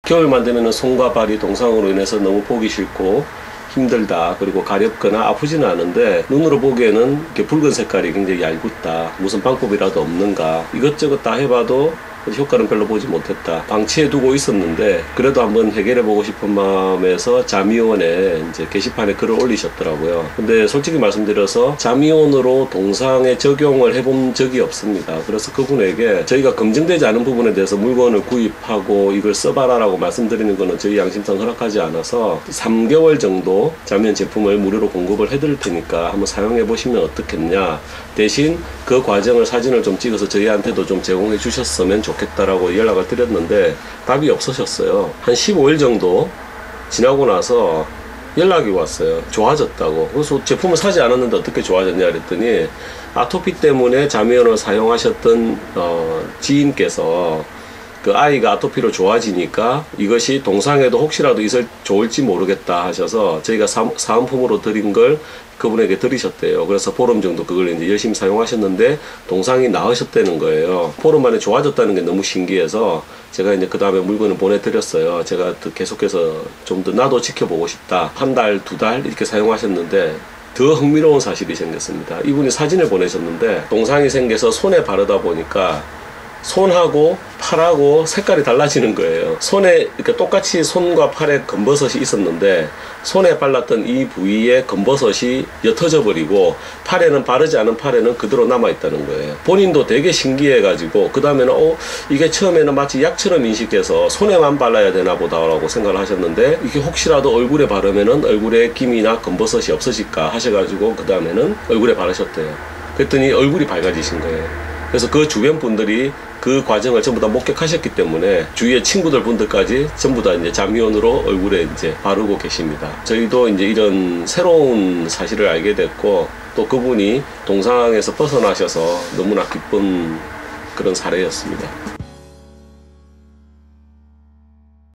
겨울만 되면 손과 발이 동상으로 인해서 너무 보기 싫고 힘들다, 그리고 가렵거나 아프지는 않은데 눈으로 보기에는 이렇게 붉은 색깔이 굉장히 얇다, 무슨 방법이라도 없는가, 이것저것 다 해봐도 효과는 별로 보지 못했다, 방치해두고 있었는데 그래도 한번 해결해보고 싶은 마음에서 자미원에 이제 게시판에 글을 올리셨더라고요. 근데 솔직히 말씀드려서 자미원으로 동상에 적용을 해본 적이 없습니다. 그래서 그분에게 저희가 검증되지 않은 부분에 대해서 물건을 구입하고 이걸 써봐라 라고 말씀드리는 거는 저희 양심상 허락하지 않아서 3개월 정도 자미원 제품을 무료로 공급을 해드릴 테니까 한번 사용해 보시면 어떻겠냐, 대신 그 과정을 사진을 좀 찍어서 저희한테도 좀 제공해 주셨으면 좋겠다라고 연락을 드렸는데 답이 없으셨어요. 한 15일 정도 지나고 나서 연락이 왔어요. 좋아졌다고. 그래서 제품을 사지 않았는데 어떻게 좋아졌냐 그랬더니 아토피 때문에 자미원을 사용하셨던 지인께서 그 아이가 아토피로 좋아지니까 이것이 동상에도 혹시라도 좋을지 모르겠다 하셔서 저희가 사은품으로 드린 걸 그분에게 드리셨대요. 그래서 보름 정도 그걸 이제 열심히 사용하셨는데 동상이 나으셨다는 거예요. 보름 만에 좋아졌다는 게 너무 신기해서 제가 이제 그 다음에 물건을 보내드렸어요. 제가 계속해서 좀 더 나도 지켜보고 싶다. 한 달, 두 달 이렇게 사용하셨는데 더 흥미로운 사실이 생겼습니다. 이분이 사진을 보내셨는데 동상이 생겨서 손에 바르다 보니까 손하고 팔하고 색깔이 달라지는 거예요. 손에 그러니까 똑같이 손과 팔에 검버섯이 있었는데 손에 발랐던 이 부위에 검버섯이 옅어져 버리고 팔에는 바르지 않은 팔에는 그대로 남아 있다는 거예요. 본인도 되게 신기해 가지고 그 다음에는 이게 처음에는 마치 약처럼 인식해서 손에만 발라야 되나 보다 라고 생각을 하셨는데 이게 혹시라도 얼굴에 바르면은 얼굴에 김이나 검버섯이 없어질까 하셔가지고 그 다음에는 얼굴에 바르셨대요. 그랬더니 얼굴이 밝아지신 거예요. 그래서 그 주변 분들이 그 과정을 전부 다 목격하셨기 때문에 주위의 친구들 분들까지 전부 다 이제 자미원으로 얼굴에 이제 바르고 계십니다. 저희도 이제 이런 새로운 사실을 알게 됐고 또 그분이 동상에서 벗어나셔서 너무나 기쁜 그런 사례였습니다.